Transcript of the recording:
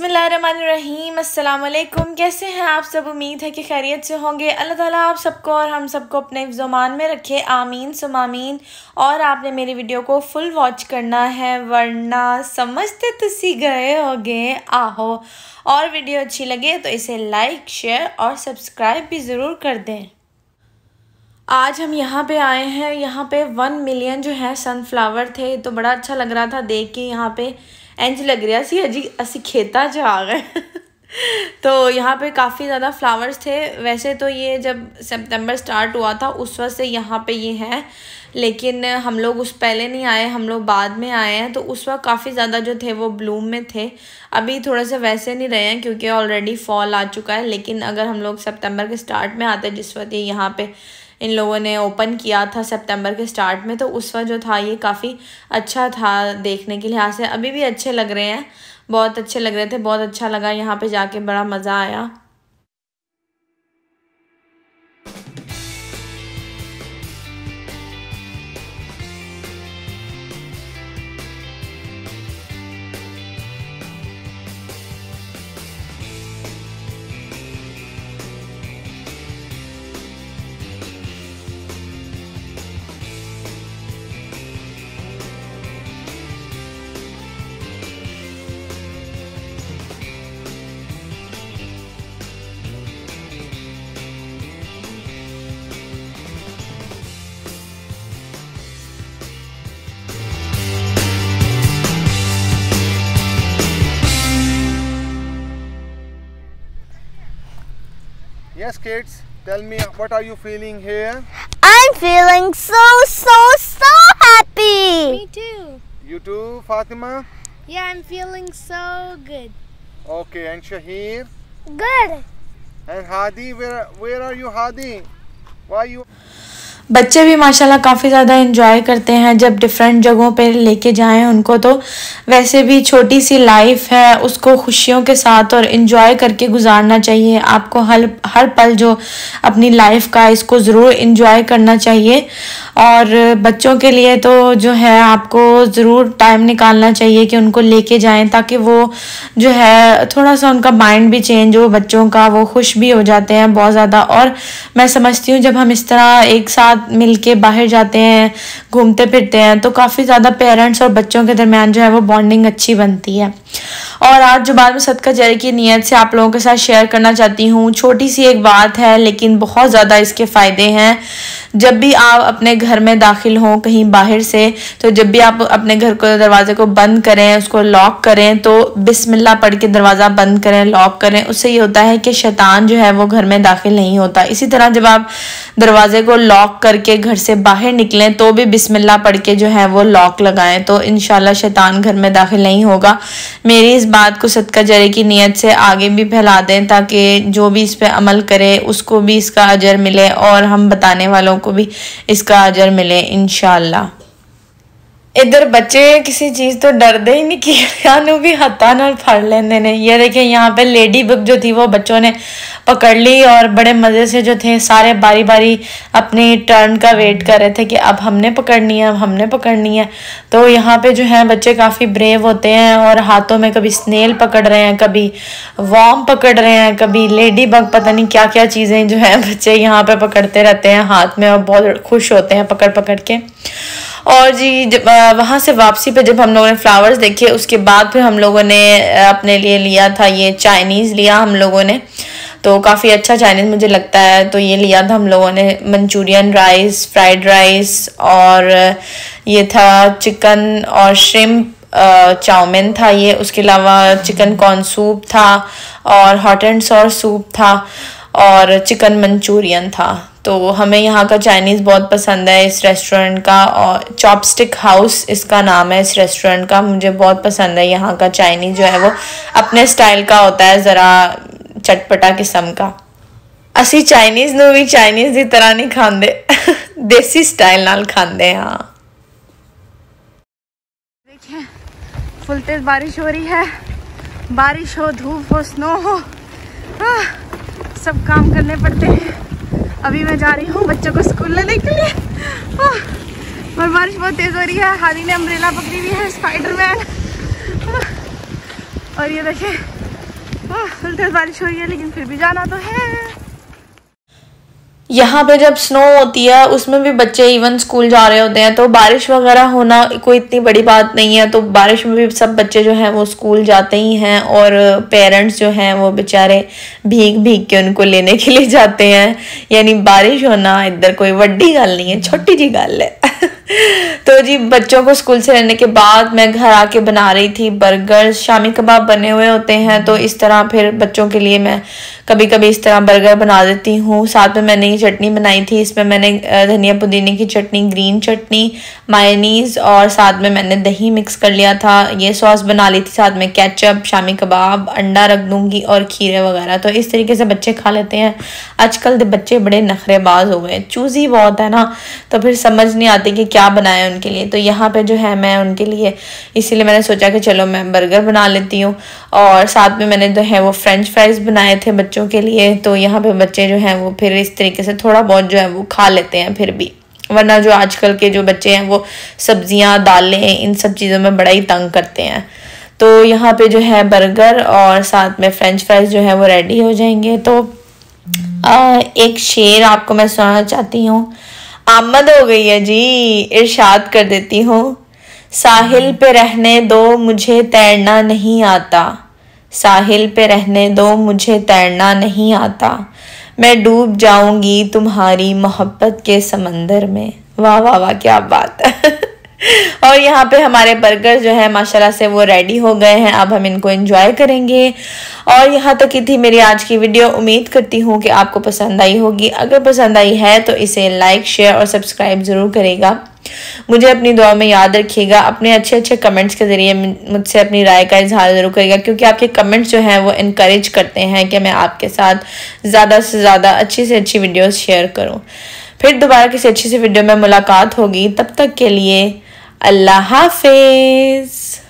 बिस्मिल्लाहिर्रहमानिर्रहीम। अस्सलाम वालेकुम। कैसे हैं आप सब? उम्मीद है कि खैरियत से होंगे। अल्लाह ताला आप सबको और हम सबको अपने ज़ुबान में रखे, आमीन सुम आमीन। और आपने मेरी वीडियो को फुल वॉच करना है, वरना समझते तुसी गए होगे आहो। और वीडियो अच्छी लगे तो इसे लाइक, शेयर और सब्सक्राइब भी ज़रूर कर दें। आज हम यहाँ पे आए हैं, यहाँ पे 1 मिलियन जो है सनफ्लावर थे, तो बड़ा अच्छा लग रहा था देख के। यहाँ पे इंज लग रहा सी अजी असी खेता च आ गए तो यहाँ पे काफ़ी ज़्यादा फ्लावर्स थे। वैसे तो ये जब सितंबर स्टार्ट हुआ था उस वक्त से यहाँ पे ये हैं, लेकिन हम लोग उस पहले नहीं आए, हम लोग बाद में आए हैं। तो उस वक्त काफ़ी ज़्यादा जो थे वो ब्लूम में थे। अभी थोड़े से वैसे नहीं रहे हैं क्योंकि ऑलरेडी फॉल आ चुका है। लेकिन अगर हम लोग सितंबर के स्टार्ट में आते, जिस वक्त ये यहाँ पे इन लोगों ने ओपन किया था सितंबर के स्टार्ट में, तो उस वक्त जो था ये काफ़ी अच्छा था देखने के लिहाज से। अभी भी अच्छे लग रहे हैं, बहुत अच्छे लग रहे थे, बहुत अच्छा लगा यहाँ पे जाके, बड़ा मज़ा आया। Yes, kids, tell me, what are you feeling here? I'm feeling so happy. Me too. You too, Fatima? Yeah, I'm feeling so good. Okay, and Shahir? Good. And Hadi, where are you, Hadi? Why you? बच्चे भी माशाल्लाह काफ़ी ज़्यादा enjoy करते हैं जब different जगहों पे लेके जाएं उनको। तो वैसे भी छोटी सी लाइफ है, उसको खुशियों के साथ और एंजॉय करके गुजारना चाहिए। आपको हर पल जो अपनी लाइफ का, इसको ज़रूर एंजॉय करना चाहिए। और बच्चों के लिए तो जो है आपको ज़रूर टाइम निकालना चाहिए कि उनको लेके जाएं, ताकि वो जो है थोड़ा सा उनका माइंड भी चेंज हो बच्चों का, वो खुश भी हो जाते हैं बहुत ज़्यादा। और मैं समझती हूँ जब हम इस तरह एक साथ मिलके बाहर जाते हैं, घूमते फिरते हैं, तो काफ़ी ज़्यादा पेरेंट्स और बच्चों के दरमियान जो है वो बॉन्डिंग अच्छी बनती है। और आज जो बात मैं सदका जारी की नीयत से आप लोगों के साथ शेयर करना चाहती हूँ, छोटी सी एक बात है लेकिन बहुत ज़्यादा इसके फ़ायदे हैं। जब भी आप अपने घर में दाखिल हों कहीं बाहर से, तो जब भी आप अपने घर को, दरवाजे को बंद करें, उसको लॉक करें, तो बिस्मिल्लाह पढ़ के दरवाज़ा बंद करें, लॉक करें। उससे ये होता है कि शैतान जो है वो घर में दाखिल नहीं होता। इसी तरह जब आप दरवाजे को लॉक करके घर से बाहर निकलें तो भी बिस्मिल्लाह पढ़ के जो है वो लॉक लगाएं, तो इंशाल्लाह शैतान घर में दाखिल नहीं होगा। मेरी इस बात को सदका जारी की नीयत से आगे भी फैला दें, ताकि जो भी इस पे अमल करे उसको भी इसका अजर मिले और हम बताने वालों को भी इसका अजर मिले इंशाल्लाह। इधर बच्चे किसी चीज़ तो डरते ही नहीं, कीड़ियां भी हत्था नाल फड़ लेंदे ने। ये देखें यहाँ पे लेडी बग जो थी वो बच्चों ने पकड़ ली और बड़े मज़े से जो थे सारे बारी बारी अपनी टर्न का वेट कर रहे थे कि अब हमने पकड़नी है, अब हमने पकड़नी है। तो यहाँ पे जो है बच्चे काफ़ी ब्रेव होते हैं और हाथों में कभी स्नेल पकड़ रहे हैं, कभी वॉर्म पकड़ रहे हैं, कभी लेडी बग, पता नहीं क्या क्या चीज़ें जो है बच्चे यहाँ पे पकड़ते रहते हैं हाथ में और बहुत खुश होते हैं पकड़ पकड़ के। और जी जब वहाँ से वापसी पे जब हम लोगों ने फ्लावर्स देखे, उसके बाद फिर हम लोगों ने अपने लिए लिया था ये चाइनीज़ लिया हम लोगों ने, तो काफ़ी अच्छा चाइनीज़ मुझे लगता है। तो ये लिया था हम लोगों ने मंचूरियन राइस, फ्राइड राइस, और ये था चिकन और श्रिम्प चाउमिन था ये। उसके अलावा चिकन कॉर्न सूप था और हॉट एंड सॉर सूप था और चिकन मंचूरियन था। तो हमें यहाँ का चाइनीज़ बहुत पसंद है इस रेस्टोरेंट का, और चॉपस्टिक हाउस इसका नाम है इस रेस्टोरेंट का। मुझे बहुत पसंद है यहाँ का चाइनीज़, जो है वो अपने स्टाइल का होता है, ज़रा चटपटा किस्म का। असी चाइनीज़ नूं भी चाइनीज़ की तरह नहीं खाते देसी स्टाइल नाल खाते। हाँ देखिए फुल तेज बारिश हो रही है, बारिश हो, धूप हो, स्नो हो, सब काम करने पड़ते हैं। अभी मैं जा रही हूँ बच्चों को स्कूल लेने के लिए और बारिश बहुत तेज हो रही है। हादी ने अम्ब्रेला पकड़ी हुई है, स्पाइडरमैन। और ये देखिए फुल तेज बारिश हो रही है लेकिन फिर भी जाना तो है। यहाँ पे जब स्नो होती है उसमें भी बच्चे इवन स्कूल जा रहे होते हैं, तो बारिश वगैरह होना कोई इतनी बड़ी बात नहीं है। तो बारिश में भी सब बच्चे जो हैं वो स्कूल जाते ही हैं और पेरेंट्स जो हैं वो बेचारे भीग भीग के उनको लेने के लिए जाते हैं। यानी बारिश होना इधर कोई बड़ी गल नहीं है, छोटी जी गल है। तो जी बच्चों को स्कूल से लेने के बाद मैं घर आके बना रही थी बर्गर। शामी कबाब बने हुए होते हैं तो इस तरह फिर बच्चों के लिए मैं कभी कभी इस तरह बर्गर बना देती हूँ। साथ में मैंने ये चटनी बनाई थी, इसमें मैंने धनिया पुदीने की चटनी, ग्रीन चटनी, मायोनीज और साथ में मैंने दही मिक्स कर लिया था। ये सॉस बना ली थी, साथ में केचप, शामी कबाब, अंडा रख दूंगी और खीरे वगैरह। तो इस तरीके से बच्चे खा लेते हैं। आजकल के बच्चे बड़े नखरेबाज हो गए, चूजी बहुत है ना, तो फिर समझ नहीं आती कि क्या बनाए उनके लिए। तो यहाँ पे जो है मैं उनके लिए इसीलिए मैंने सोचा कि चलो मैं बर्गर बना लेती हूँ। और साथ में मैंने जो है वो फ्रेंच फ्राइज बनाए थे बच्चों के लिए। तो यहाँ पे बच्चे जो हैं वो फिर इस तरीके से थोड़ा बहुत जो है वो खा लेते हैं फिर भी, वरना जो आजकल के जो बच्चे हैं वो सब्जियां, दालें, इन सब चीज़ों में बड़ा ही तंग करते हैं। तो यहाँ पे जो है बर्गर और साथ में फ्रेंच फ्राइज जो है वो रेडी हो जाएंगे। तो एक शेर आपको मैं सुनाना चाहती हूँ। आमद हो गई है जी, इरशाद कर देती हूँ। साहिल पे रहने दो मुझे तैरना नहीं आता, साहिल पे रहने दो मुझे तैरना नहीं आता, मैं डूब जाऊंगी तुम्हारी मोहब्बत के समंदर में। वाह वाह वाह, क्या बात है। और यहाँ पे हमारे बर्गर जो है माशाल्लाह से वो रेडी हो गए हैं। अब हम इनको एंजॉय करेंगे। और यहाँ तक की थी मेरी आज की वीडियो। उम्मीद करती हूँ कि आपको पसंद आई होगी। अगर पसंद आई है तो इसे लाइक, शेयर और सब्सक्राइब ज़रूर करेगा। मुझे अपनी दुआ में याद रखिएगा। अपने अच्छे अच्छे कमेंट्स के ज़रिए मुझसे अपनी राय का इजहार ज़रूर करेगा, क्योंकि आपके कमेंट्स जो हैं वो इनकरेज करते हैं कि मैं आपके साथ ज़्यादा से ज़्यादा अच्छी से अच्छी वीडियोस शेयर करूं। फिर दोबारा किसी अच्छी सी वीडियो में मुलाकात होगी। तब तक के लिए अल्लाह हाफिज़।